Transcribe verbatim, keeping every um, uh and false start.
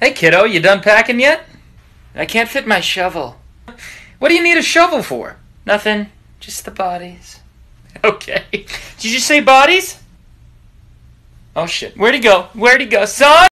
Hey kiddo, you done packing yet? I can't fit my shovel. What do you need a shovel for? Nothing, just the bodies. Okay. Did you say bodies? Oh shit, where'd he go? Where'd he go? Son!